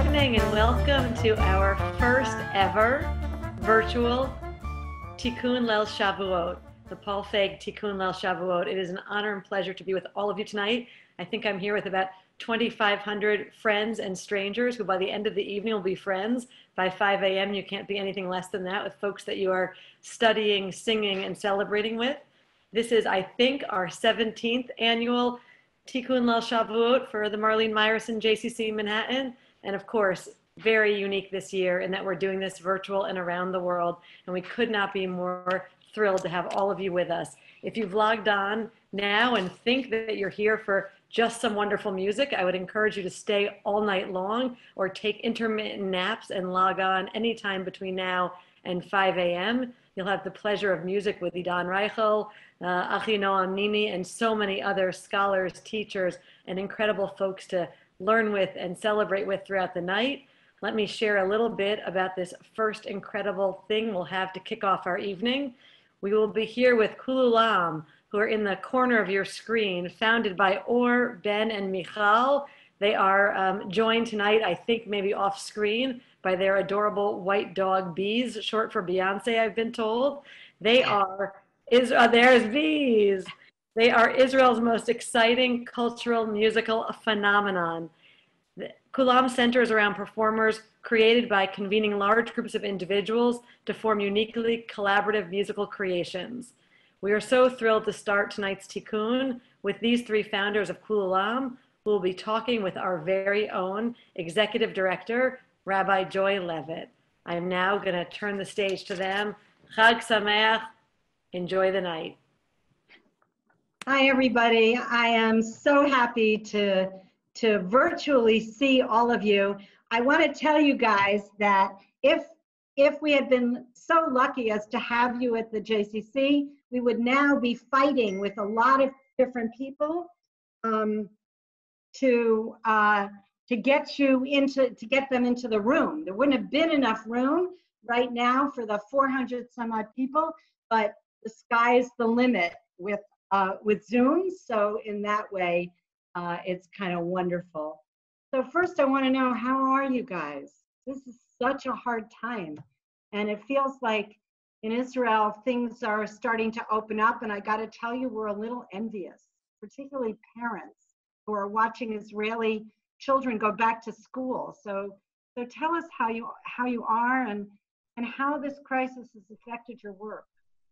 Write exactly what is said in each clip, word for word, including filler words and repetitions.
evening and welcome to our first ever virtual Tikkun Leil Shavuot, the Paul Feig Tikkun Leil Shavuot. It is an honor and pleasure to be with all of you tonight. I think I'm here with about twenty-five hundred friends and strangers who by the end of the evening will be friends. By five a m you can't be anything less than that with folks that you are studying, singing, and celebrating with. This is, I think, our seventeenth annual Tikkun Leil Shavuot for the Marlene Meyerson J C C Manhattan. And of course, very unique this year in that we're doing this virtual and around the world. And we could not be more thrilled to have all of you with us. If you've logged on now and think that you're here for just some wonderful music, I would encourage you to stay all night long or take intermittent naps and log on anytime between now and five a m You'll have the pleasure of music with Idan Reichel, uh, Achi Noam Nini, and so many other scholars, teachers, and incredible folks to learn with and celebrate with throughout the night. Let me share a little bit about this first incredible thing we'll have to kick off our evening. We will be here with Koolulam, who are in the corner of your screen, founded by Or, Ben, and Michal. They are um, joined tonight, I think maybe off screen, by their adorable white dog Bees, short for Beyonce, I've been told. They are, Israel, there's Bees. They are Israel's most exciting cultural musical phenomenon. The Koolulam centers around performers created by convening large groups of individuals to form uniquely collaborative musical creations. We are so thrilled to start tonight's Tikkun with these three founders of Koolulam, who will be talking with our very own executive director, Rabbi Joy Levitt. I am now going to turn the stage to them. Chag Sameach. Enjoy the night. Hi, everybody. I am so happy to, to virtually see all of you. I want to tell you guys that if, if we had been so lucky as to have you at the J C C, we would now be fighting with a lot of different people um, to, uh, to get you into, to get them into the room. There wouldn't have been enough room right now for the four hundred some odd people, but the sky's the limit with, uh, with Zoom. So in that way, uh, it's kind of wonderful. So first I want to know, how are you guys? This is such a hard time. And it feels like in Israel, things are starting to open up. And I got to tell you, we're a little envious, particularly parents who are watching Israeli children go back to school. So, so tell us how you how you are and and how this crisis has affected your work.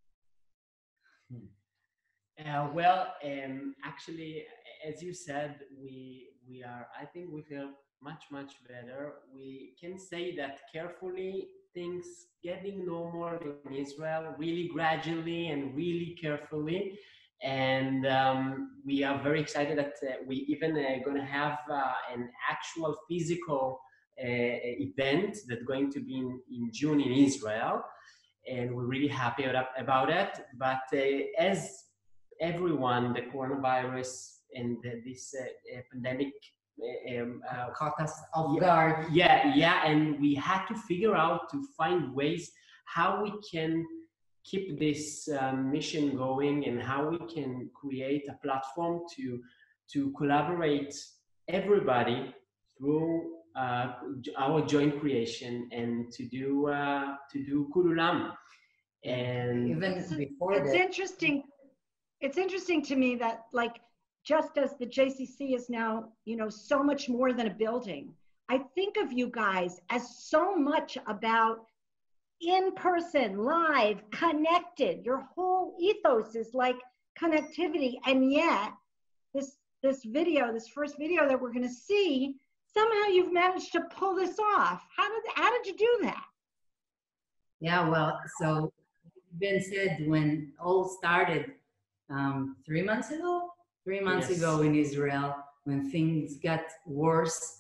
Uh, well, um, actually, as you said, we we are. I think we feel much much better. We can say that carefully things getting normal in Israel, really gradually and really carefully. And um, we are very excited that uh, we even uh, going to have uh, an actual physical uh, event that's going to be in, in June in Israel. And we're really happy about it. But uh, as everyone, the coronavirus and the, this uh, uh, pandemic uh, um, uh, caught us off yeah, guard. Yeah, yeah, and we had to figure out to find ways how we can keep this um, mission going and how we can create a platform to to collaborate everybody through uh, our joint creation and to do uh, to do Koolulam. And even before it's that, interesting. It's interesting to me that, like, just as the J C C is now, you know, so much more than a building, I think of you guys as so much about in person, live, connected. Your whole ethos is like connectivity. And yet this, this video, this first video that we're going to see, somehow you've managed to pull this off. How did, how did you do that? yeah, well, so Ben said when all started um, three months ago, three months Yes. ago in Israel, when things got worse,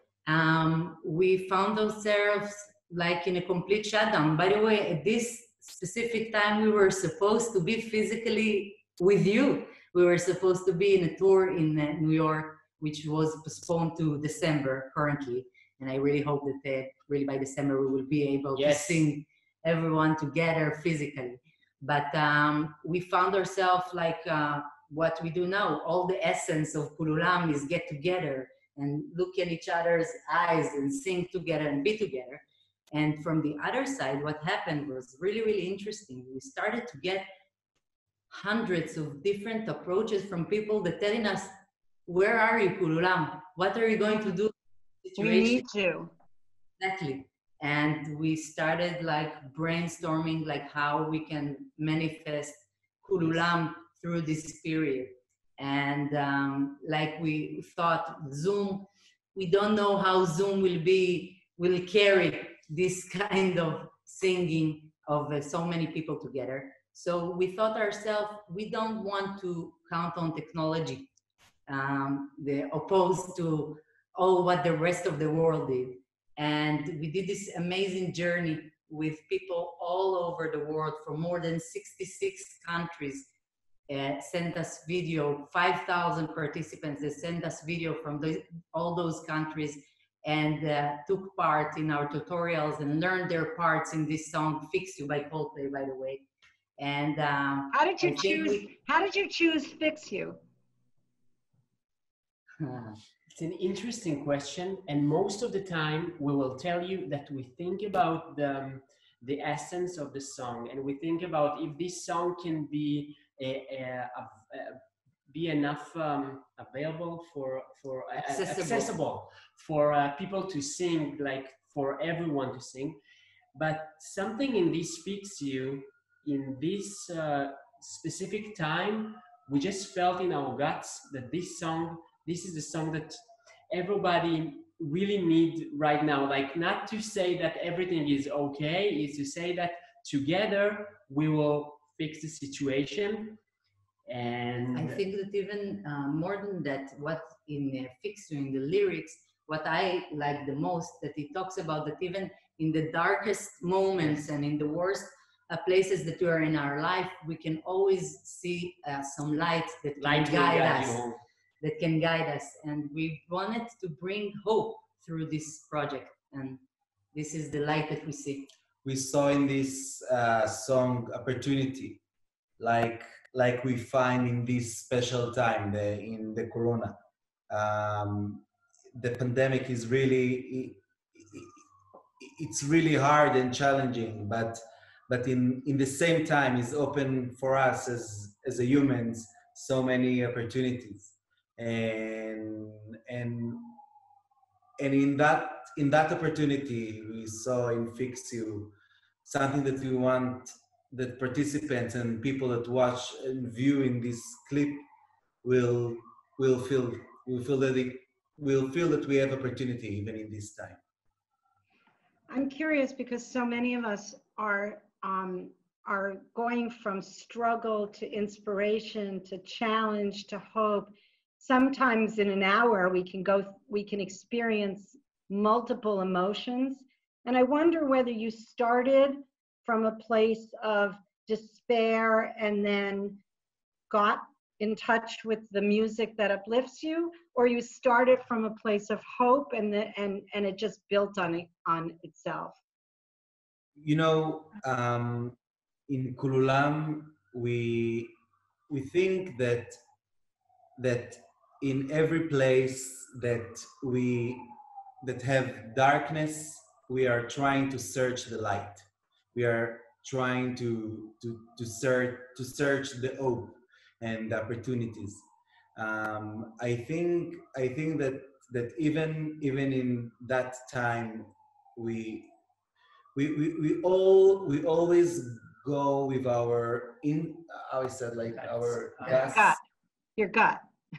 um, we found ourselves like in a complete shutdown. By the way, at this specific time, we were supposed to be physically with you. We were supposed to be in a tour in uh, New York, which was postponed to December currently. And I really hope that uh, really by December, we will be able Yes. to sing everyone together physically. But um, we found ourselves like uh, what we do now. All the essence of Koolulam is get together and look in each other's eyes and sing together and be together. And from the other side, what happened was really, really interesting. We started to get hundreds of different approaches from people that telling us, where are you, Koolulam? What are you going to do? We need to. Exactly. And we started like brainstorming like how we can manifest Koolulam through this period. And um, like we thought Zoom, we don't know how Zoom will be, will carry this kind of singing of uh, so many people together. So we thought ourselves, we don't want to count on technology, um, the opposed to all what the rest of the world did. And we did this amazing journey with people all over the world from more than sixty-six countries. Uh, sent us video, five thousand participants that sent us video from the, all those countries, and uh, took part in our tutorials and learned their parts in this song "Fix You" by Paul Feig, by the way. And um, how did you I choose? we, how did you choose "Fix You"? uh, It's an interesting question, and most of the time we will tell you that we think about the, the essence of the song, and we think about if this song can be a, a, a, a be enough um, available for for uh, accessible. accessible for uh, people to sing, like for everyone to sing. But something in this Fix You, in this uh, specific time, we just felt in our guts that this song, this is the song that everybody really need right now. Like, not to say that everything is okay, is to say that together we will fix the situation. And I think that even uh, more than that, what in uh, Fix You, in the lyrics, what I like the most, that he talks about that even in the darkest moments and in the worst uh, places that we are in our life, we can always see uh, some light that can light guide guide us, you. that can guide us. And we wanted to bring hope through this project. And this is the light that we see. We saw in this uh, song opportunity, like like we find in this special time, the, in the Corona. Um, the pandemic is really, it's really hard and challenging, but but in, in the same time is open for us as, as a humans, so many opportunities. And, and, and in that, in that opportunity, we saw in Fix You, something that we want that participants and people that watch and view in this clip will will feel will feel that it, will feel that we have opportunity even in this time. I'm curious because so many of us are um, are going from struggle to inspiration to challenge to hope. Sometimes in an hour we can go we can experience multiple emotions, and I wonder whether you started from a place of despair and then got in touch with the music that uplifts you, or you started from a place of hope and the, and and it just built on it on itself. You know, um, in Koolulam, we we think that that in every place that we that have darkness, we are trying to search the light. We are trying to to to search to search the hope and opportunities. Um, I think I think that that even even in that time, we we we, we all we always go with our in how I said like Guts. our Uh, guts. Gut, your gut.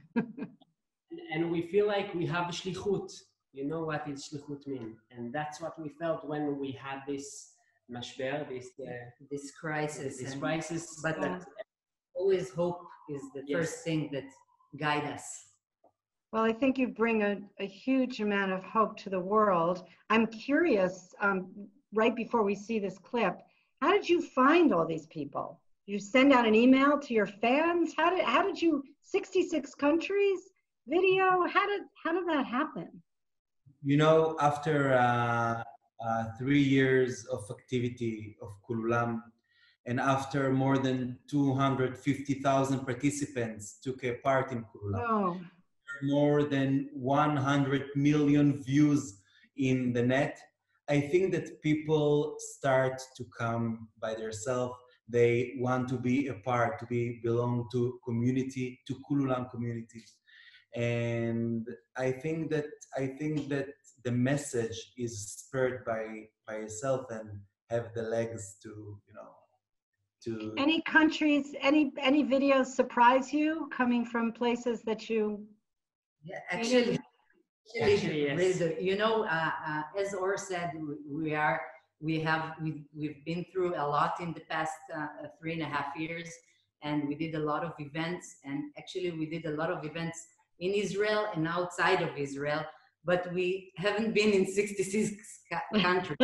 and we feel like we have shlichut. You know what is shlichut mean? And that's what we felt when we had this mashber, this uh, This crisis. this and, crisis. But that always hope is the Yes. first thing that guide us. Well, I think you bring a, a huge amount of hope to the world. I'm curious, um, right before we see this clip, how did you find all these people? Did you send out an email to your fans? How did how did you sixty-six countries video? How did how did that happen? You know, after uh, uh, three years of activity of Koolulam, and after more than two hundred fifty thousand participants took a part in Koolulam, Oh, more than one hundred million views in the net. I think that people start to come by themselves. They want to be a part, to be belong to community, to Koolulam community. And I think that I think that the message is spread by by itself and have the legs to, you know, to Any countries, any any videos surprise you coming from places that you? Yeah, actually, actually, Actually, yes. really, the- you know, uh, uh, as Or said, we, we are, we have, we, we've been through a lot in the past uh, three and a half years, and we did a lot of events, and actually we did a lot of events in Israel and outside of Israel, but we haven't been in sixty-six ca- countries.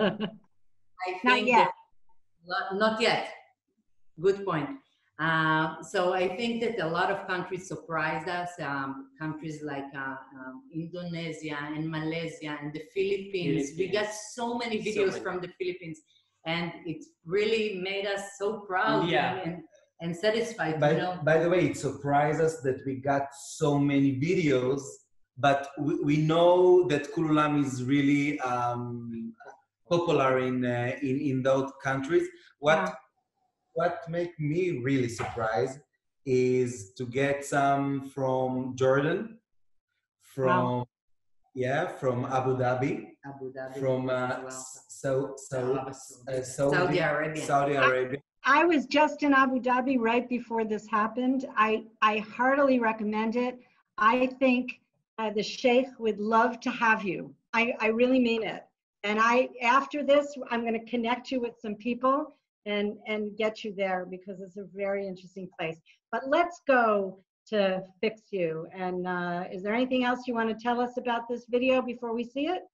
I think Not yet. that, not, not yet. Good point. Uh, so I think that a lot of countries surprised us, um, countries like uh, um, Indonesia and Malaysia and the Philippines. Philippines. We got so many So videos many. from the Philippines, and it really made us so proud Yeah. and, and, and satisfied. By, you know? by the way, it surprised us that we got so many videos, but we, we know that Koolulam is really um, popular in, uh, in in those countries. What Yeah. what made me really surprised is to get some from Jordan, from Wow. yeah, from Abu Dhabi, Abu Dhabi from as uh, well. so so Arab uh, Saudi. Saudi, Saudi Arabia. Saudi Arabia. I was just in Abu Dhabi right before this happened. I, I heartily recommend it. I think uh, the Sheikh would love to have you. I, I really mean it. And I, after this, I'm going to connect you with some people and, and get you there because it's a very interesting place. But let's go to Fix You. And uh, is there anything else you want to tell us about this video before we see it?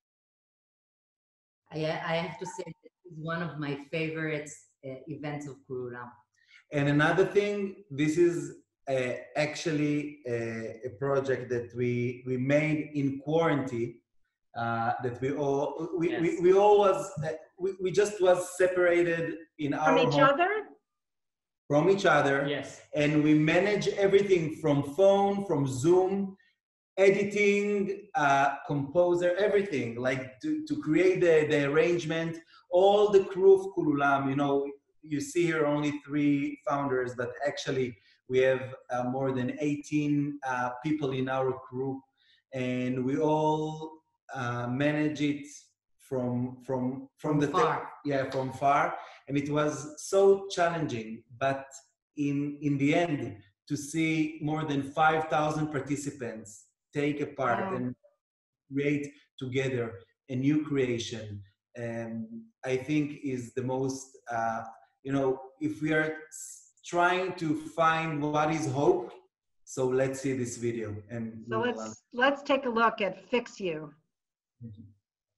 I, I have to say this is one of my favorite uh, events of Koolulam. And another thing, this is uh, actually a, a project that we we made in quarantine. Uh, that we all we, Yes. we, we all was uh, we, we just was separated in From our each home other? from each other, Yes. and we manage everything from phone, from Zoom, editing, uh, composer, everything, like to, to create the, the arrangement, all the crew of Koolulam. You know, you see here only three founders, but actually we have uh, more than eighteen uh, people in our crew, and we all uh, manage it from from from, From the far. yeah, from far, and it was so challenging. But in in the end, to see more than five thousand participants take a part Wow. and create together a new creation, and I think is the most, uh, you know, if we are trying to find what is hope, so let's see this video. And So we will let's, let's take a look at Fix You. un-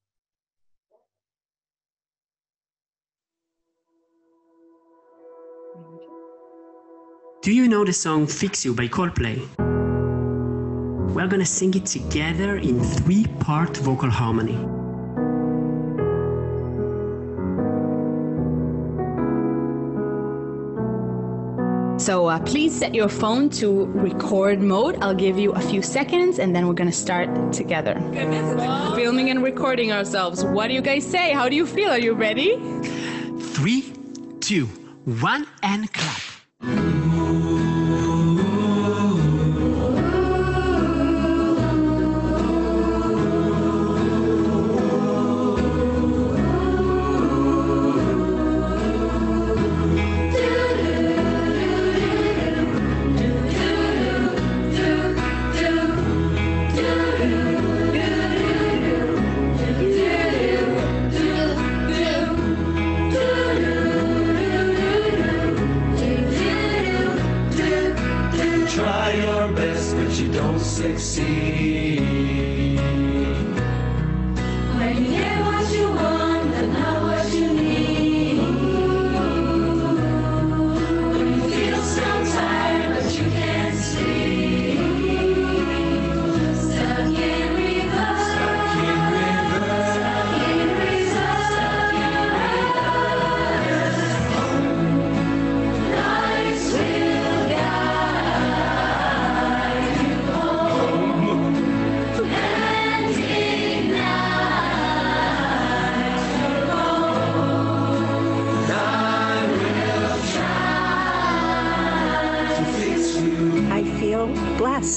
Do you know the song Fix You by Coldplay? We're gonna sing it together in three-part vocal harmony. So uh, please set your phone to record mode. I'll give you a few seconds and then we're gonna start together. Filming and recording ourselves. What do you guys say? How do you feel? Are you ready? Three, two, one, and clap. Do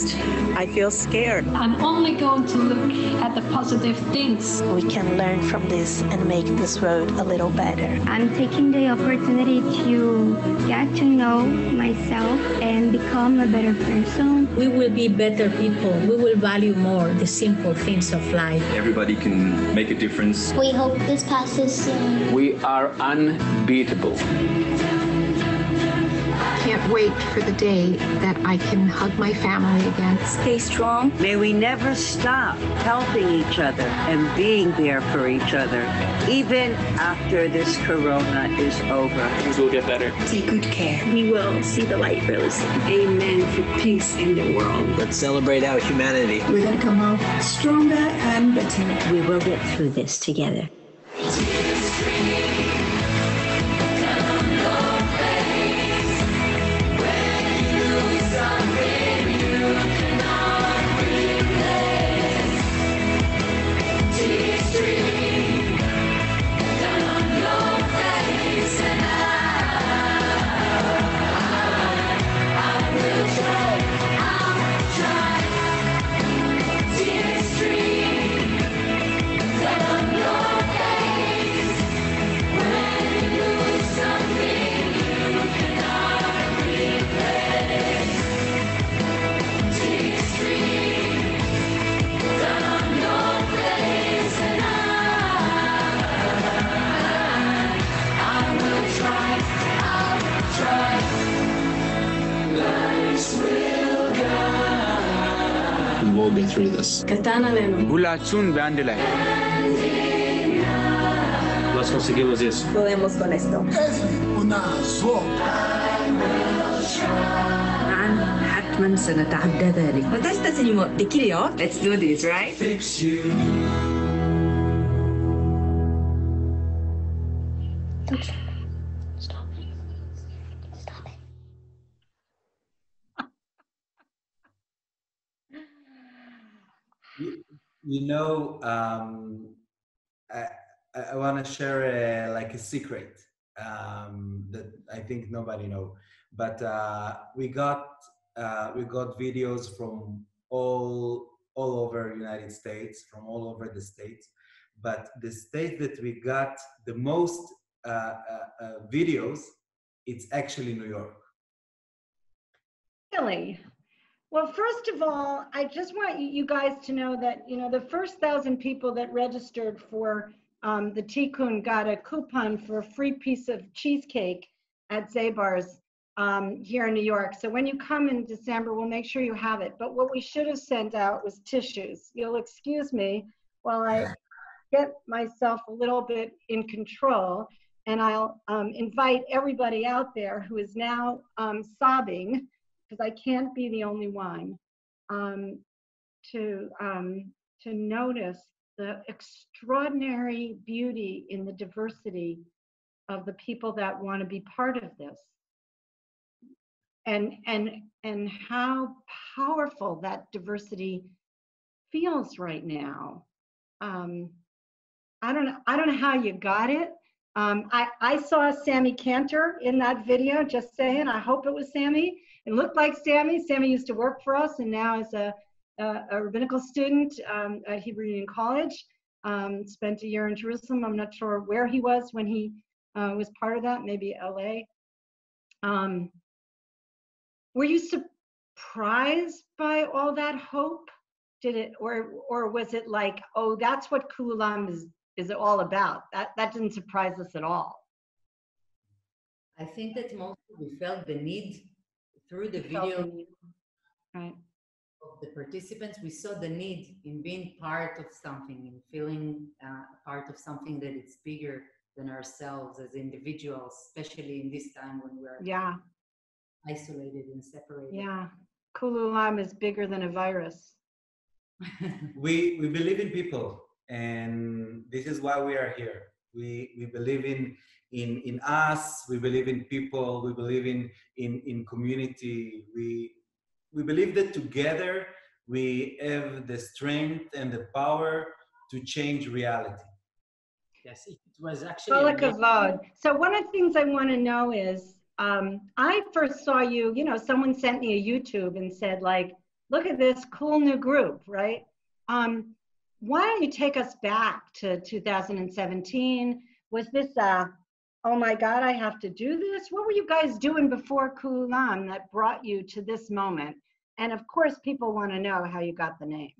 depressed. I feel scared. I'm only going to look at the positive things. We can learn from this and make this world a little better. I'm taking the opportunity to get to know myself and become a better person. We will be better people. We will value more the simple things of life. Everybody can make a difference. We hope this passes soon. We are unbeatable. Can't wait for the day that I can hug my family again. Stay strong. May we never stop helping each other and being there for each other, even after this corona is over. Things will get better. Take good care. We will see the light really soon. Amen for peace in the world. Let's celebrate our humanity. We're going to come out stronger and better. We will get through this together. We'll get through this. Let's conseguimos isso. Podemos con esto. حتما سنتعدى ذلك. 私たちにもできるよ. Let's do this, right? Fix you. Stop. Stop it. You, you know, um, I, I want to share a, like a secret um, that I think nobody know. But uh, we got uh, we got videos from all all over United States, from all over the states. But the state that we got the most uh, uh, uh, videos, it's actually New York. Really? Well, first of all, I just want you guys to know that, you know, the first thousand people that registered for um, the Tikkun got a coupon for a free piece of cheesecake at Zabar's um, here in New York. So when you come in December, we'll make sure you have it. But what we should have sent out was tissues. You'll excuse me while I get myself a little bit in control, and I'll um, invite everybody out there who is now um, sobbing, because I can't be the only one, um, to, um, to notice the extraordinary beauty in the diversity of the people that want to be part of this. And, and, and how powerful that diversity feels right now. Um, I don't know, I don't know how you got it. Um, I, I saw Sammy Cantor in that video, just saying, I hope it was Sammy. It looked like Sammy. Sammy used to work for us and now is a, a, a rabbinical student um, at Hebrew Union College. Um, spent a year in Jerusalem. I'm not sure where he was when he uh, was part of that, maybe L A. Um, were you surprised by all that hope? Did it, or, or was it like, oh, that's what Koolulam is, is all about? That, that didn't surprise us at all. I think that mostly we felt the need through the video right. of the participants. We saw the need in being part of something, in feeling uh, part of something that is bigger than ourselves as individuals, especially in this time when we're yeah. isolated and separated. Yeah, Koolulam is bigger than a virus. we we believe in people, and this is why we are here. We we believe in in in us. We believe in people. We believe in in in community. We we believe that together we have the strength and the power to change reality. Yes, it was actually. So one of the things I want to know is, um, I first saw you. You know, someone sent me a YouTube and said, like, look at this cool new group, right? Um, why don't you take us back to two thousand seventeen? Was this, uh, oh my God, I have to do this? What were you guys doing before Koolulam that brought you to this moment? And of course, people want to know how you got the name.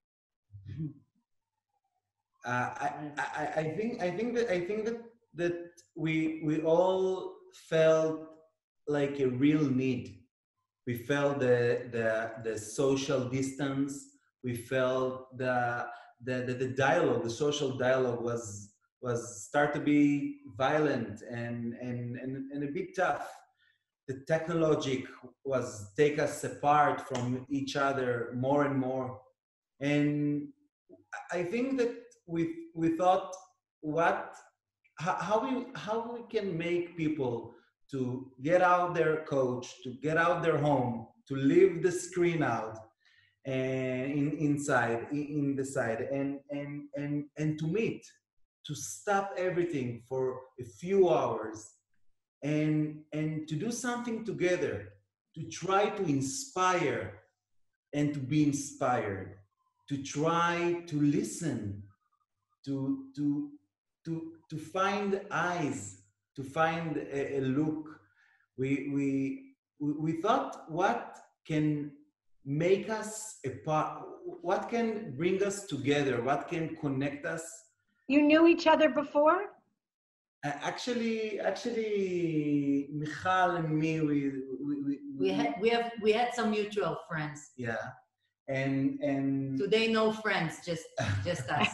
Uh, I, I, I think I think that I think that that we we all felt like a real need. We felt the the the social distance. We felt the the the, the dialogue, the social dialogue was was start to be violent and and and, and a bit tough. The technology was take us apart from each other more and more, and I think that we we thought what how, how we how we can make people to get out their couch, to get out their home, to leave the screen out and in, inside in, in the side and and and and to meet, to stop everything for a few hours and and to do something together, to try to inspire and to be inspired, to try to listen, to to to to find eyes, to find a, a look. We we we thought what can make us apart, what can bring us together, what can connect us. You knew each other before? Uh, actually, actually, Michal and me, we we we, we had we have we had some mutual friends. Yeah, and and today no friends, just just us.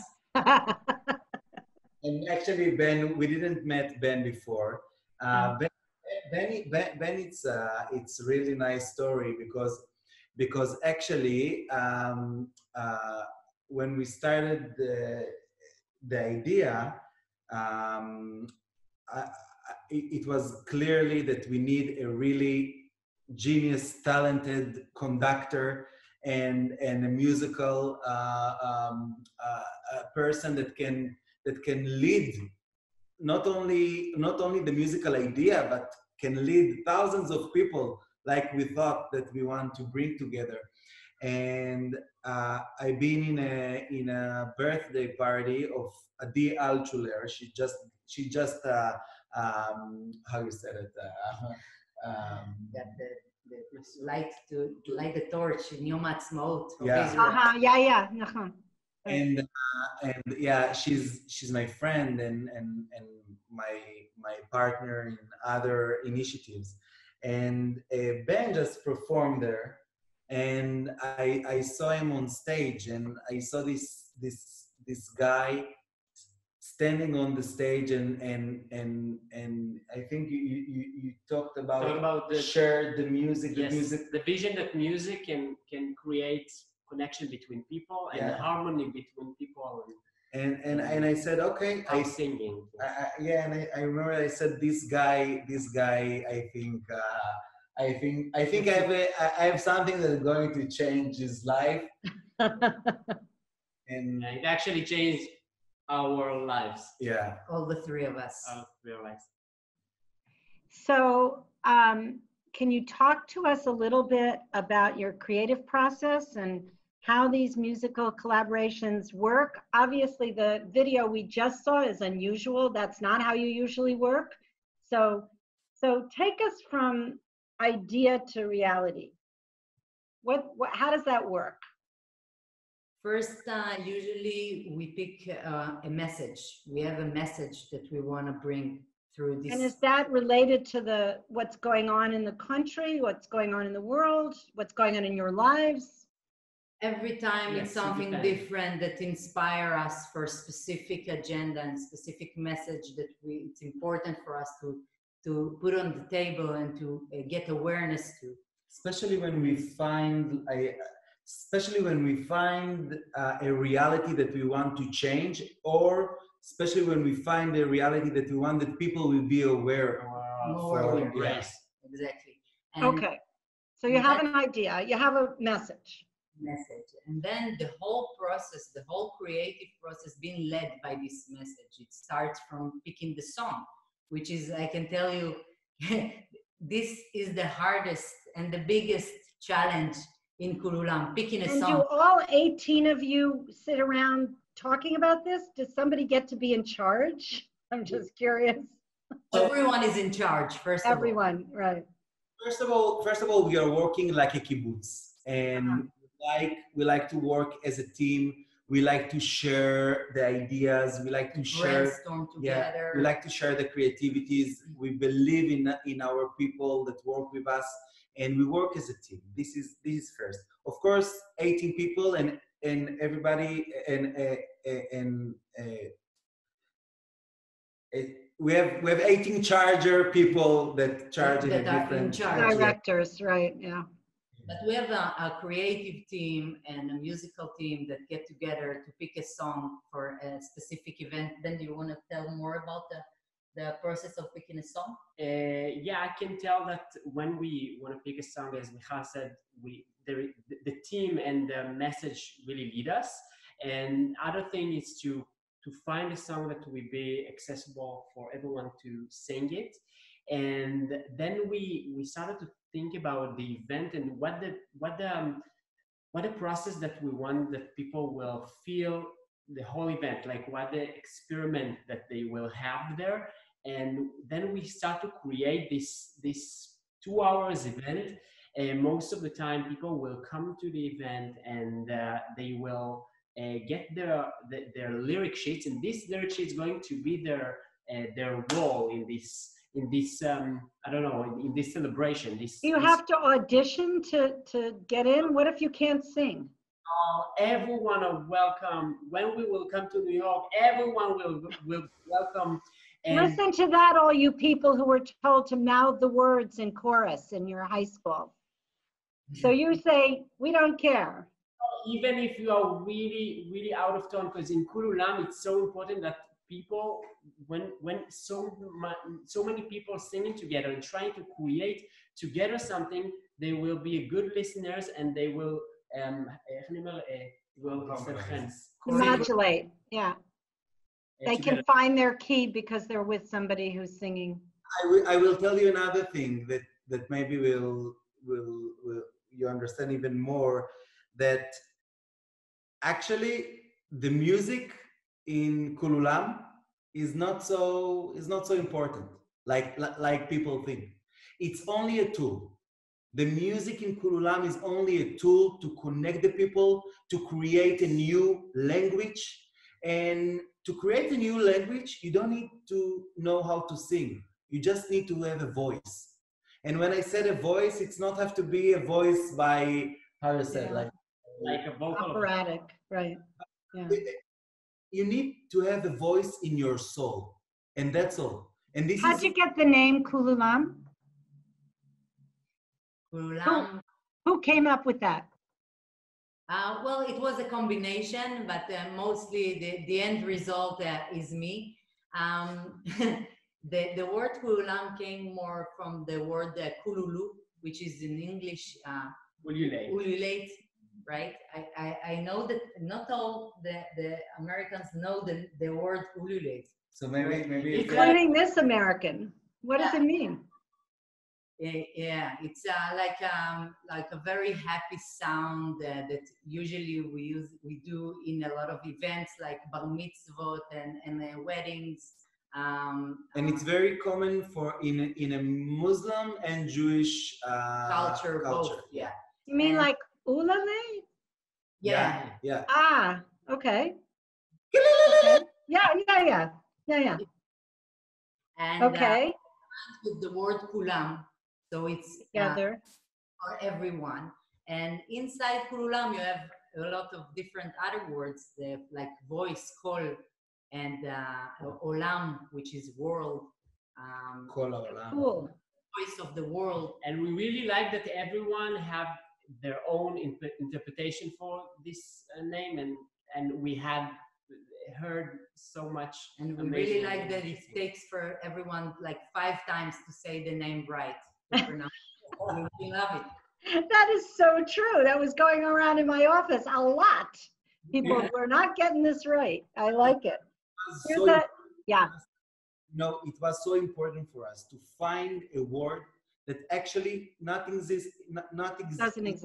And actually, Ben, we didn't met Ben before. Uh, Ben, Ben, Ben, Ben, it's uh, it's a really nice story because because actually um, uh, when we started the the idea, um, I, I, it was clearly that we need a really genius, talented conductor and and a musical uh, um, uh, a person that can that can lead not only not only the musical idea, but can lead thousands of people like we thought that we want to bring together. And uh, I've been in a in a birthday party of Adi Altshuler. She just she just uh, um, how you said it. Uh, um, Got the, the light to light the torch in Yom Ha'atzmaut. Yeah. Uh-huh. Yeah, yeah. Uh-huh. And uh, and yeah, she's she's my friend and and and my my partner in other initiatives. And uh, Ben just performed there, and I I saw him on stage, and I saw this this this guy standing on the stage, and and and and I think you you, you talked about, Talk about the, share the music, yes, the music, the vision that music can can create connection between people and Yeah. harmony between people. And and and I said, okay, I singing. I, I, yeah, and I, I remember I said, this guy, this guy, I think, uh, I think, I think I have a, I have something that's going to change his life. And it actually changed our lives. Yeah, all the three of us. All three of us. So, um, can you talk to us a little bit about your creative process and how these musical collaborations work? Obviously, the video we just saw is unusual. That's not how you usually work. So, so take us from idea to reality. What, what how does that work? First, uh, usually we pick uh, a message. We have a message that we want to bring through this. And is that related to the what's going on in the country, what's going on in the world, what's going on in your lives? Every time Yes, it's something every time. different that inspire us for a specific agenda and specific message that we, it's important for us to, to put on the table and to uh, get awareness to. especially when we find a, especially when we find uh, a reality that we want to change, or especially when we find a reality that we want that people will be aware of. More for, awareness. yes. Exactly. And Okay, so you have an idea, you have a message. Message, and then the whole process, the whole creative process being led by this message. It starts from picking the song, which is, I can tell you, this is the hardest and the biggest challenge in Koolulam, picking a And song. do all eighteen of you sit around talking about this? Does somebody get to be in charge? I'm just curious. Everyone is in charge, first of all. Everyone, right. First of all, first of all, we are working like a kibbutz, and like we like to work as a team. We like to share the ideas. We like to share, brainstorm together. Yeah, we like to share the creativities. We believe in in our people that work with us, and we work as a team. This is this is first. Of course, eighteen people, and and everybody, and uh, and uh, uh, we have we have eighteen charger people that charge in a That are different in charge. Directors, right? Yeah. But we have a, a creative team and a musical team that get together to pick a song for a specific event. Then do you want to tell more about the, the process of picking a song? Uh, yeah, I can tell that when we want to pick a song, as Michal said, we the, the team and the message really lead us. And other thing is to to find a song that will be accessible for everyone to sing it. And then we we started to think about the event and what the what the um, what the process that we want that people will feel the whole event, like what the experiment that they will have there. And then we start to create this this two hours event. And most of the time people will come to the event and uh, they will uh, get their, their their lyric sheets, and this lyric sheet is going to be their uh, their role in this in this, um, I don't know, in, in this celebration. This, Do you this, have to audition to, to get in? What if you can't sing? Uh, everyone are welcome. When we will come to New York, everyone will will welcome. And listen to that, all you people who were told to mouth the words in chorus in your high school. So you say, we don't care. Even if you are really, really out of tone, because in Koolulam, it's so important that people, when when so much, so many people singing together and trying to create together something, they will be good listeners and they will um will modulate. Yeah, they together. can find their key because they're with somebody who's singing. I will, I will tell you another thing that that maybe will will will you understand even more, that actually the music in Koolulam is not so is not so important like like people think. It's only a tool. The music in Koolulam is only a tool to connect the people, to create a new language. And to create a new language, you don't need to know how to sing. You just need to have a voice. And when I said a voice, it's not have to be a voice by, how you say, Yeah. like like a vocal operatic, right? Yeah. You need to have a voice in your soul, and that's all. And this How'd is you get the name Koolulam? Koolulam. Who, who came up with that? Uh, well, it was a combination, but uh, mostly the, the end result uh, is me. Um, the, the word Koolulam came more from the word uh, kululu, which is in English uh, ululate. ululate, right? I, I, I know that not all the, the Americans know the, the word ululate. So maybe, maybe including this American. What does yeah. it mean? Yeah, it's uh, like um, like a very happy sound uh, that usually we use we do in a lot of events like bar mitzvot and and uh, weddings. Um, and it's very common for in a, in a Muslim and Jewish uh, culture, culture. both. Yeah. You mean and, like ulale? Yeah. Yeah. Ah, okay. okay. Yeah, yeah, yeah, yeah, yeah. And okay. Uh, with the word kulam. So it's together uh, for everyone. And inside Koolulam, you have a lot of different other words, like voice, call, and uh, olam, which is world. Um, cool. Voice of the world. And we really like that everyone have their own imp- interpretation for this uh, name, and and we had heard so much. And we really like that it takes for everyone like five times to say the name right. We love it. That is so true. That was going around in my office a lot. People yeah. were not getting this right. I like it. So that, yeah. No, it was so important for us to find a word that actually not exists, not, not exists. Doesn't exist.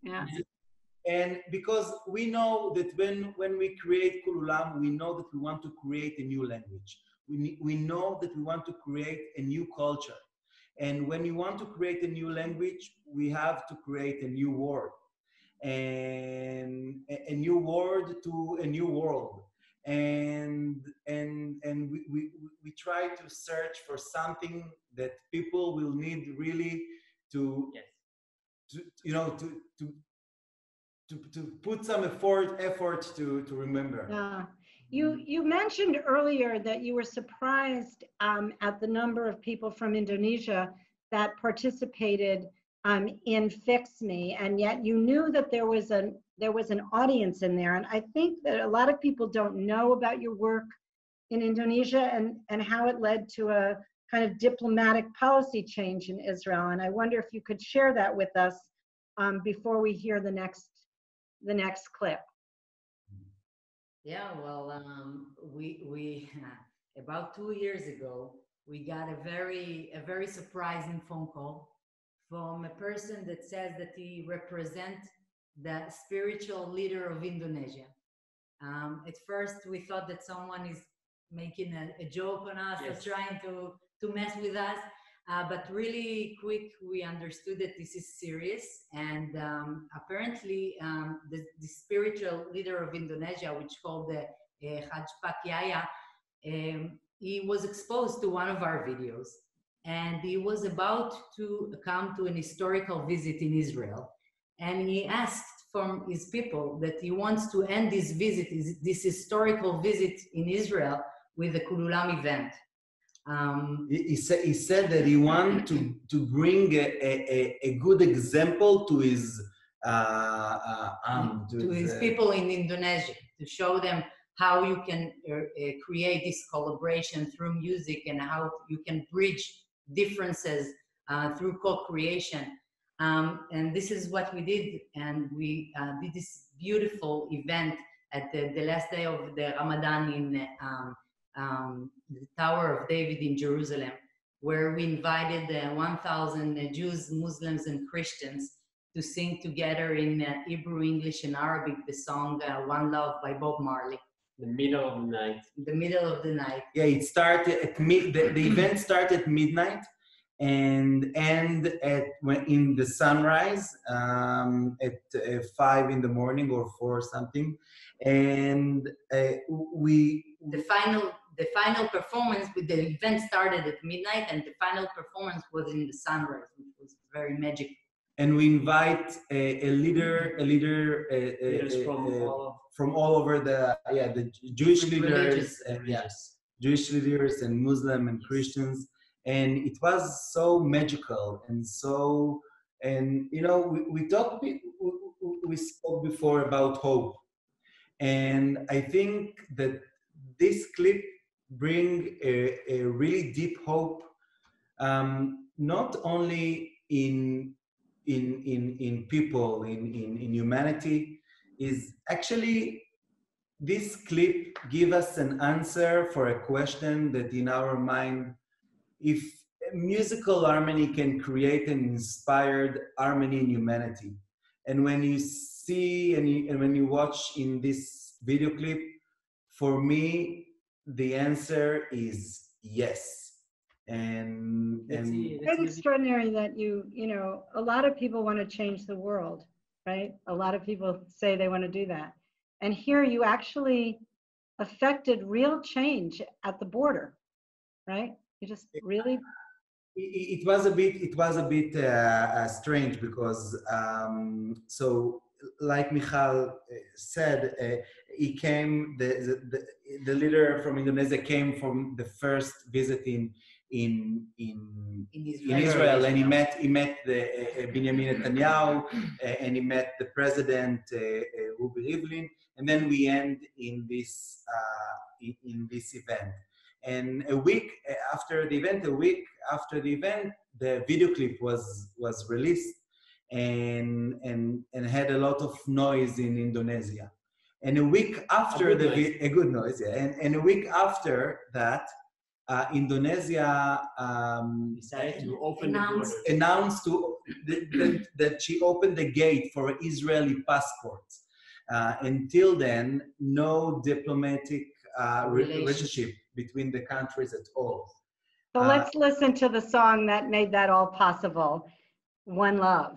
Yeah. And because we know that when, when we create Koolulam, we know that we want to create a new language. We, we know that we want to create a new culture. And when you want to create a new language, we have to create a new word. And a, a new word to a new world. And, and, and we, we, we try to search for something that people will need really to, yes. to you know, to, to To, to put some effort effort to to remember. Yeah, you you mentioned earlier that you were surprised um, at the number of people from Indonesia that participated um, in Fix Me, and yet you knew that there was an there was an audience in there. And I think that a lot of people don't know about your work in Indonesia and and how it led to a kind of diplomatic policy change in Israel. And I wonder if you could share that with us um, before we hear the next. the next clip. Yeah, well, um, we we about two years ago we got a very a very surprising phone call from a person that says that he represents the spiritual leader of Indonesia. Um, at first, we thought that someone is making a, a joke on us, yes. or trying to to mess with us. Uh, but really quick, we understood that this is serious, and um, apparently um, the, the spiritual leader of Indonesia, which called the uh, Haj Pak Yahya, um, he was exposed to one of our videos, and he was about to come to an historical visit in Israel, and he asked from his people that he wants to end this visit, this historical visit in Israel, with the Koolulam event. Um, he, he, sa he said that he wanted to, to bring a, a, a good example to his uh, uh, um, to, to his, his uh, people in Indonesia, to show them how you can uh, uh, create this collaboration through music and how you can bridge differences uh, through co-creation. Um, and this is what we did, and we uh, did this beautiful event at the, the last day of the Ramadan in um, Um, the Tower of David in Jerusalem, where we invited uh, one thousand uh, Jews, Muslims, and Christians to sing together in uh, Hebrew, English, and Arabic the song uh, One Love by Bob Marley. The middle of the night. The middle of the night. Yeah, it started at mid, the, the event started at midnight and end at when in the sunrise um, at uh, five in the morning or four or something. And uh, we... The final The final performance with the event started at midnight, and the final performance was in the sunrise, which was very magical. And we invite a, a leader, a leader a, a, a, from, a, all from all over the yeah the Jewish leaders, and, yes, Jewish leaders and Muslim and Christians, and it was so magical and so and you know we we talked we, we spoke before about hope, and I think that this clip bring a, a really deep hope, um, not only in, in, in, in people, in, in, in humanity, is actually, this clip give us an answer for a question that in our mind, if musical harmony can create an inspired harmony in humanity. And when you see, and, you, and when you watch in this video clip, for me, the answer is yes. And, and it's extraordinary that you, you know, a lot of people want to change the world, right? A lot of people say they want to do that. And here you actually affected real change at the border, right? You just really... It, it was a bit, it was a bit uh, uh, strange because, um, so like Michal said, uh, he came, the, the, the leader from Indonesia came from the first visit in, in, in, in Israel, in Israel and he met, he met the, uh, Benjamin Netanyahu, uh, and he met the president, uh, uh, Ruby Rivlin, and then we end in this, uh, in, in this event. And a week after the event, a week after the event, the video clip was, was released. And, and, and had a lot of noise in Indonesia. And a week after a the, noise. a good noise, yeah. And, and a week after that, uh, Indonesia um, decided to open announced, the borders. announced to, that, that, that she opened the gate for Israeli passports. Uh, until then, no diplomatic uh, relationship. relationship between the countries at all. So uh, let's listen to the song that made that all possible, One Love.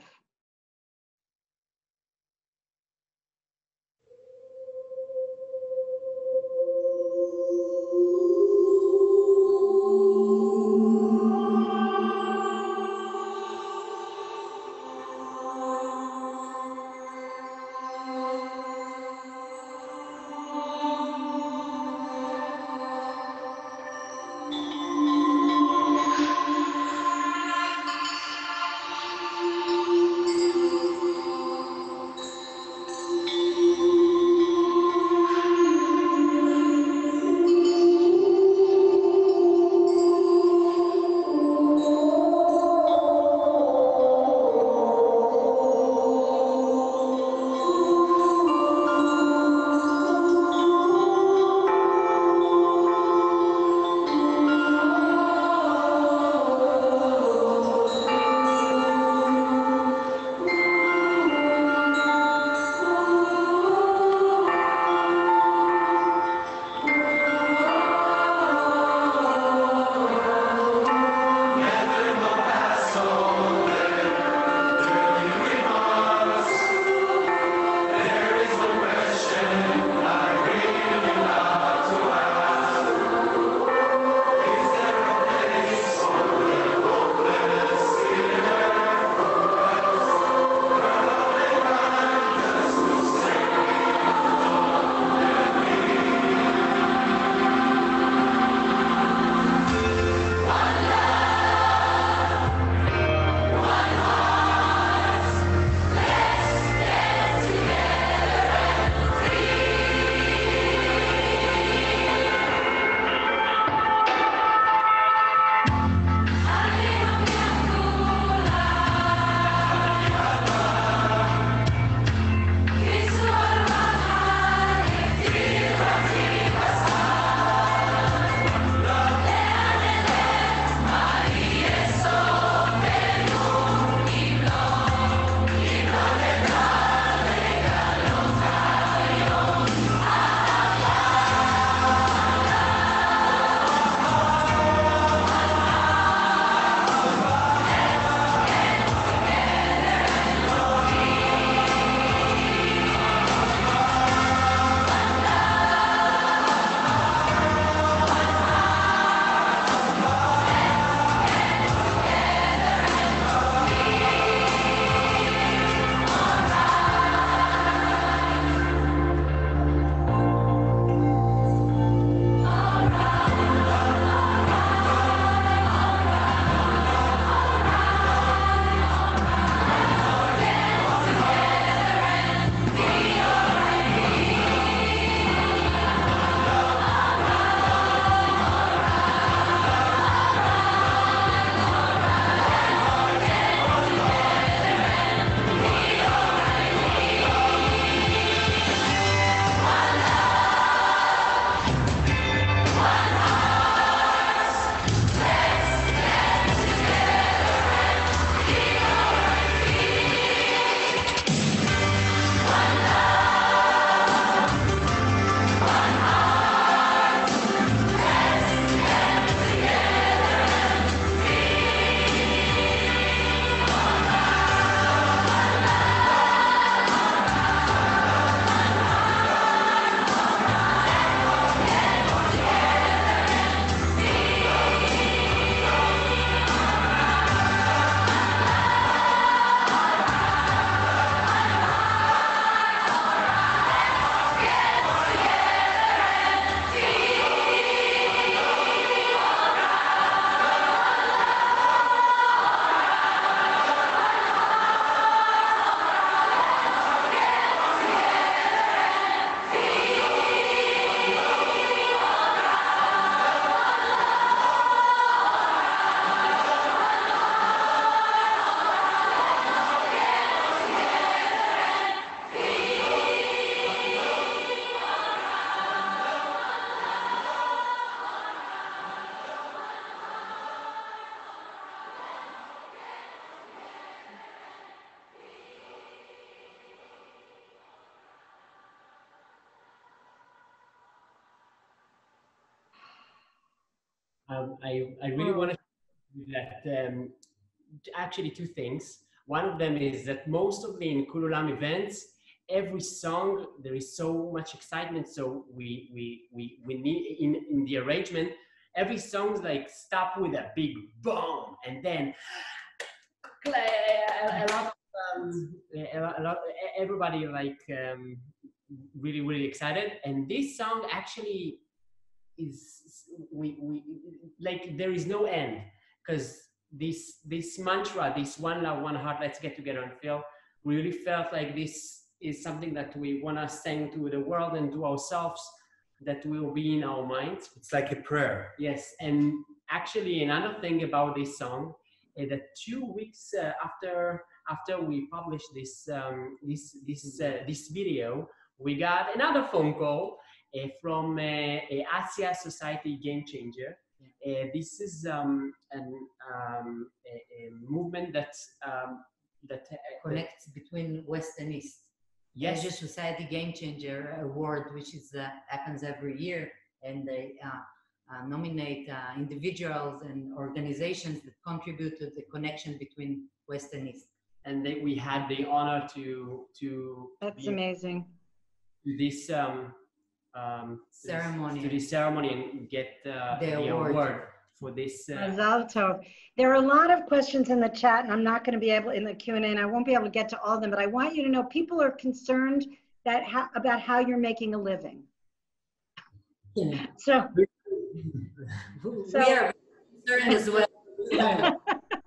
Um, I, I really want to that um, actually two things. One of them is that most of the in Koolulam events, every song there is so much excitement. So we we we we need in in the arrangement, every song's like stop with a big boom and then a, a lot. Of, um, a lot, a lot everybody like um, really really excited, and this song actually is we we like there is no end, because this this mantra, this one love, one heart, let's get together and feel, we really felt like this is something that we want to sing to the world and to ourselves, that will be in our minds. It's like a prayer. Yes, and actually another thing about this song is that two weeks uh, after after we published this um, this this uh, this video, we got another phone call uh, from uh, a Asia Society Game Changer. Uh, this is um, an, um, a, a movement that um, that uh, connects between West and East. Yes, Asia Society Game Changer Award, which is uh, happens every year, and they uh, uh, nominate uh, individuals and organizations that contribute to the connection between West and East. And they, we had the honor to to. That's be, amazing. To this um, um, ceremony. To this ceremony and get uh, the, the award. award for this. Uh, Mazal tov. There are a lot of questions in the chat, and I'm not going to be able in the Q and A, and I won't be able to get to all of them. But I want you to know people are concerned that ha about how you're making a living. Yeah. So, so we are concerned as well.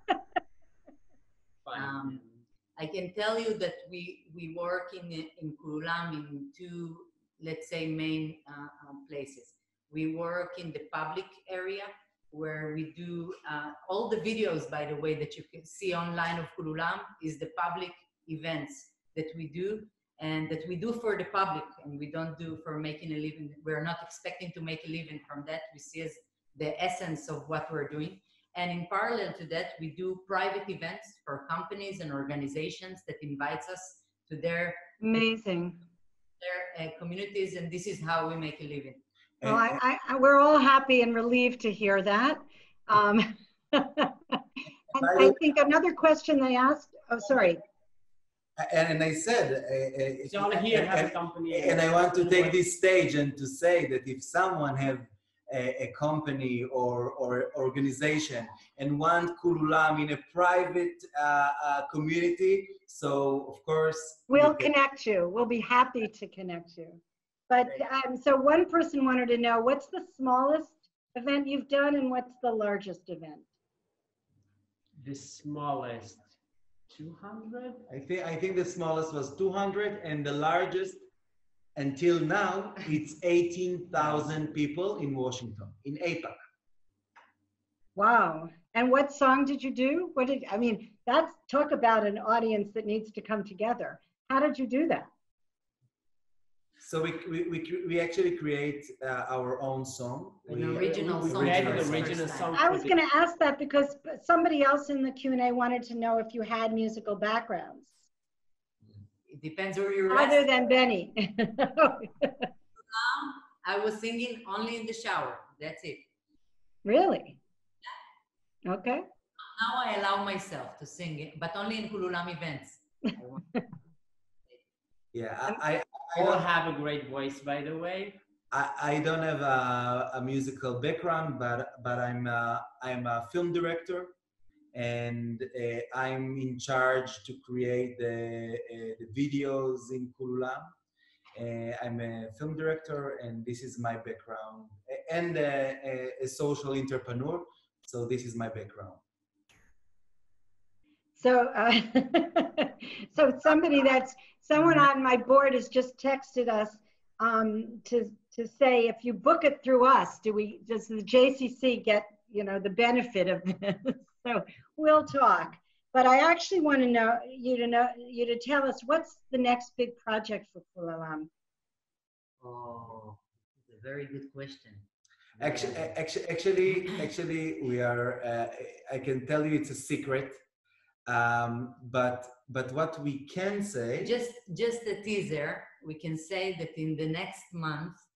um, I can tell you that we we work in in Koolulam in two, let's say, main uh, um, places. We work in the public area, where we do uh, all the videos, by the way, that you can see online of Koolulam is the public events that we do, and that we do for the public, and we don't do for making a living. We're not expecting to make a living from that. We see as the essence of what we're doing. And in parallel to that, we do private events for companies and organizations that invites us to their amazing their uh, communities, and this is how we make a living. Well, I, I, we're all happy and relieved to hear that. Um, and I think another question they asked, oh, sorry. And I said, uh, uh, here and, have a company and I want to take this stage and to say that if someone have a, a company or, or organization and want Koolulam in a private uh, uh, community, so of course. We'll connect you. We'll be happy to connect you. But um, so one person wanted to know, what's the smallest event you've done and what's the largest event? The smallest, two hundred? I think, I think the smallest was two hundred, and the largest until now, it's eighteen thousand people in Washington, in AIPAC. Wow. And what song did you do? What did, I mean, that's, talk about an audience that needs to come together. How did you do that? So we, we, we, we actually create uh, our own song. An we, original we song. Created an original song. I was going to ask that because somebody else in the Q and A wanted to know if you had musical backgrounds. It depends where you're Other than Benny. I was singing only in the shower. That's it. Really? Okay. Now I allow myself to sing it, but only in Koolulam events. Yeah, I, I, I don't have a great voice, by the way. I, I don't have a, a musical background, but but I'm a, I'm a film director, and uh, I'm in charge to create the uh, the videos in Koolulam. Uh, I'm a film director, and this is my background, and a, a, a social entrepreneur. So this is my background. So, uh, so somebody that's, someone on my board has just texted us um, to, to say, if you book it through us, do we, does the J C C get, you know, the benefit of this? So we'll talk. But I actually want to know, you to know, you to tell us what's the next big project for Koolulam? Oh, it's a very good question. Actually, actually, actually, actually, we are, uh, I can tell you it's a secret. Um, but but what we can say, just just a teaser, we can say that in the next month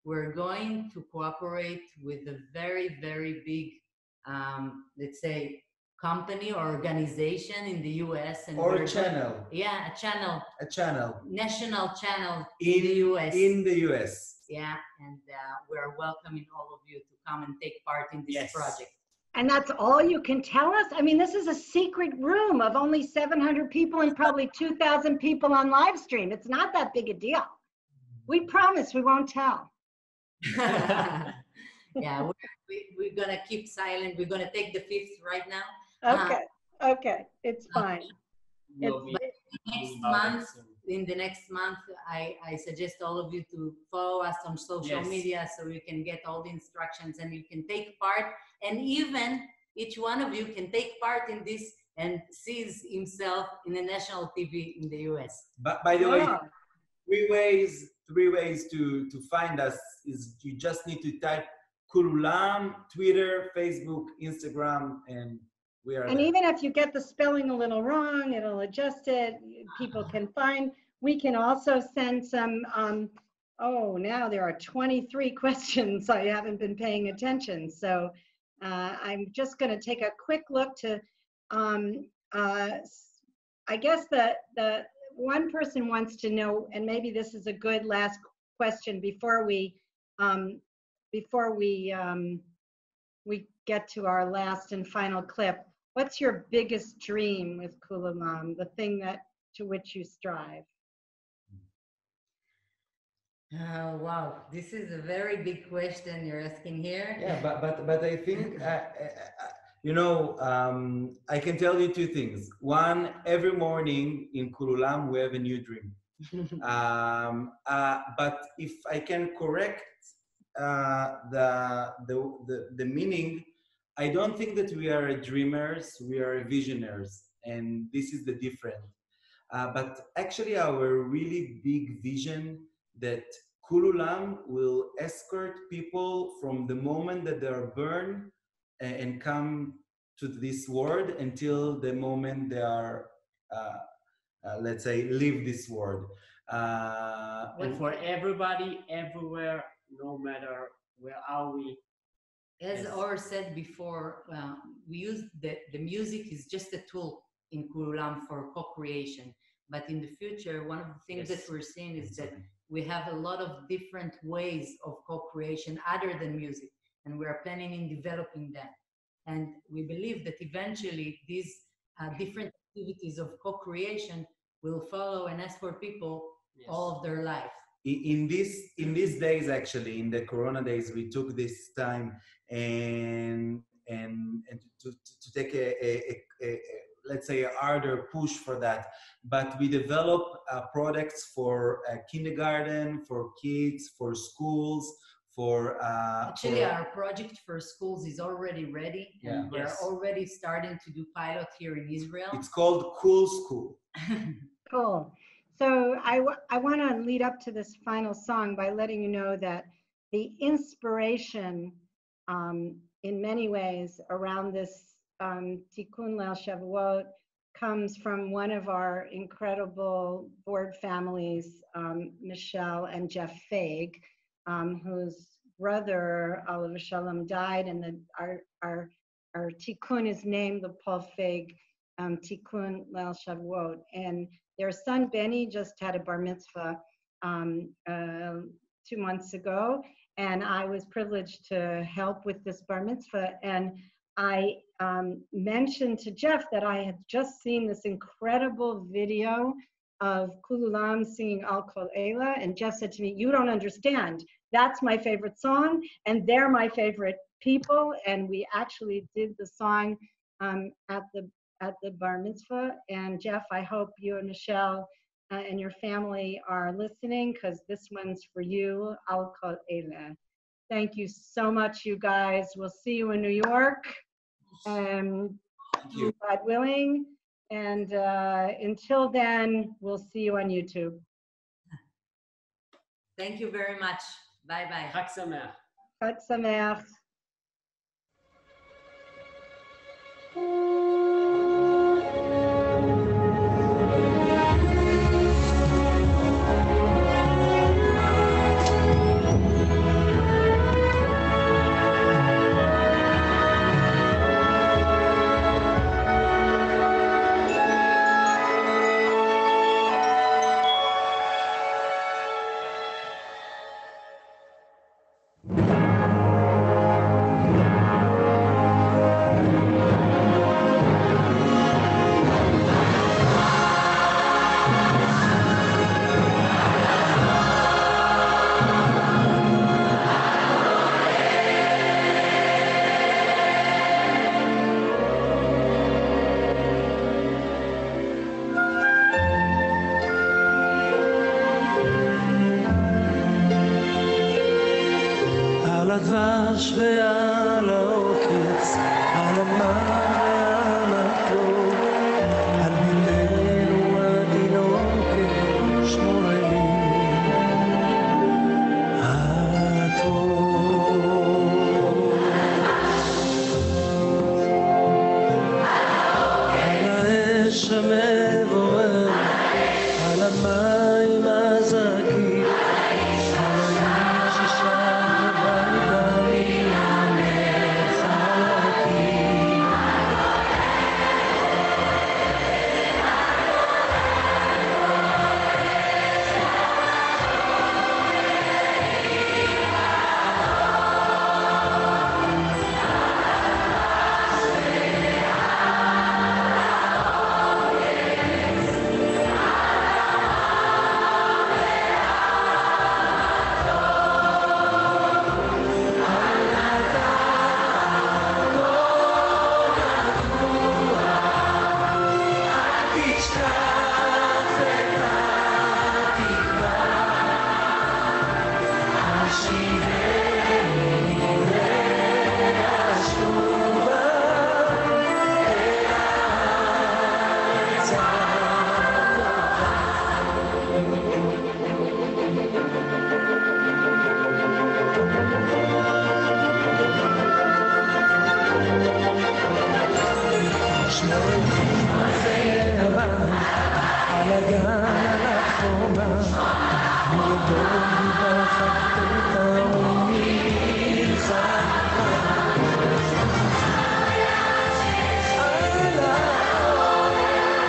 we're going to cooperate with a very, very big, um, let's say, company or organization in the U S and or we're channel. Going, yeah, a channel. A channel. National channel in, in the U S. In the U S. Yeah, and uh, we're welcoming all of you to come and take part in this yes. project. And that's all you can tell us? I mean, this is a secret room of only seven hundred people and probably two thousand people on live stream. It's not that big a deal. We promise we won't tell. Yeah, we're, we, we're going to keep silent. We're going to take the fifth right now. Okay, uh, okay, it's fine. We'll it's, be next month, in the next month, I, I suggest all of you to follow us on social yes. media so you can get all the instructions and you can take part. And even each one of you can take part in this and sees himself in the national T V in the U S. But by the yeah. way, three ways, three ways to, to find us is you just need to type Koolulam, Twitter, Facebook, Instagram, and we are And there. even if you get the spelling a little wrong, it'll adjust it. People can find. We can also send some, um, oh, now there are twenty-three questions. I haven't been paying attention. So uh, I'm just going to take a quick look to, um, uh, I guess the, the one person wants to know, and maybe this is a good last question before we, um, before we, um, we get to our last and final clip. What's your biggest dream with Koolulam, the thing that to which you strive? Oh, wow, this is a very big question you're asking here. Yeah, but but but I think uh, uh, you know um, I can tell you two things. One, every morning in Koolulam we have a new dream. um, uh, but if I can correct uh, the, the the the meaning, I don't think that we are dreamers. We are visionaries, and this is the difference. Uh, but actually, our really big vision that Koolulam will escort people from the moment that they are born and, and come to this world until the moment they are, uh, uh, let's say, leave this world. Uh, and for everybody, everywhere, no matter where are we. As yes. Or said before, uh, we use the, the music is just a tool in Koolulam for co-creation. But in the future, one of the things yes. that we're seeing is that we have a lot of different ways of co-creation other than music, and we are planning in developing them. And we believe that eventually these uh, different activities of co-creation will follow and escort people yes. all of their life. In this, in these days, actually, in the Corona days, we took this time and and, and to, to take a, a, a, a let's say a harder push for that. But we develop uh, products for uh, kindergarten, for kids, for schools, for uh, actually for, our project for schools is already ready, and yeah. we're yes. already starting to do pilot here in Israel. It's called Cool School. Cool. So I, w I want to lead up to this final song by letting you know that the inspiration um, in many ways around this um, Tikkun Leil Shavuot comes from one of our incredible board families, um, Michelle and Jeff Feig, um, whose brother, Oliver Shalom, died, and the, our, our, our Tikkun is named the Paul Feig um, Tikkun Leil Shavuot. And their son, Benny, just had a bar mitzvah um, uh, two months ago, and I was privileged to help with this bar mitzvah. And I um, mentioned to Jeff that I had just seen this incredible video of Koolulam singing Al Kol Eila, and Jeff said to me, "You don't understand. That's my favorite song, and they're my favorite people." And we actually did the song um, at the at the bar mitzvah. And Jeff, I hope you and Michelle uh, and your family are listening, because this one's for you, Al Kol Eila. Thank you so much, you guys. We'll see you in New York, um, God willing. And uh, until then, we'll see you on YouTube. Thank you very much. Bye-bye. Chag Sameach. Chag Sameach. הדבש ועל העוקץ, על המים ועל הטוב, על בננו התינוקת, שמור לי הטוב. על האש המבוער, על המים הזכים, על האיש ששם בגלים המחלקים. על הגן, על החומה, מלדור מבחת העוני חכה. על האור,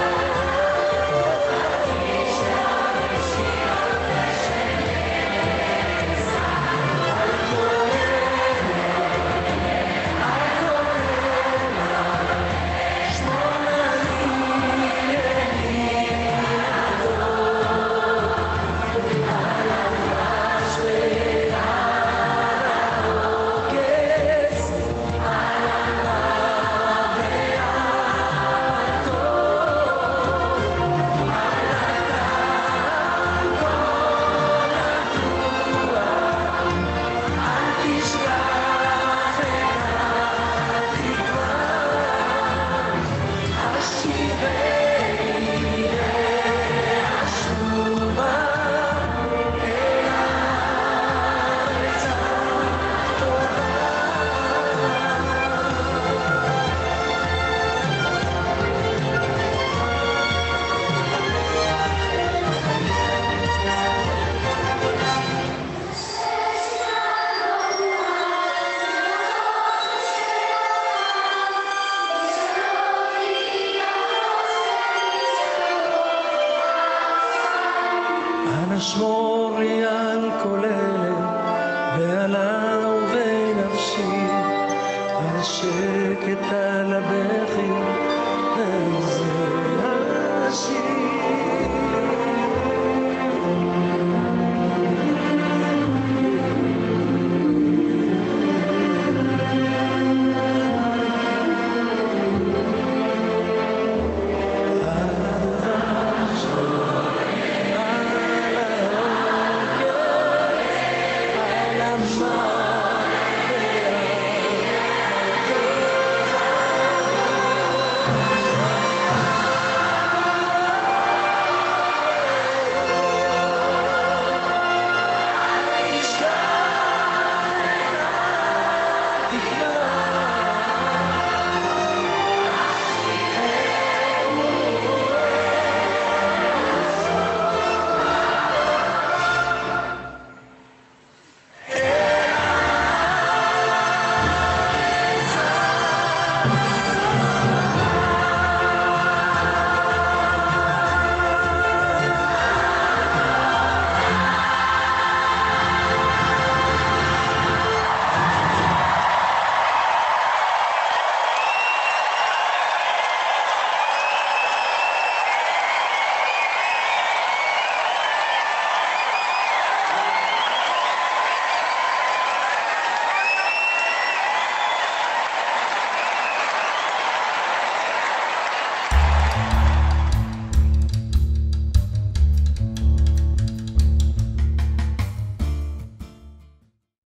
על כהן, על כהן, שמור שמורי על כל אלה ועל אהובי נפשי, על שקט על הבכי וזה השיר.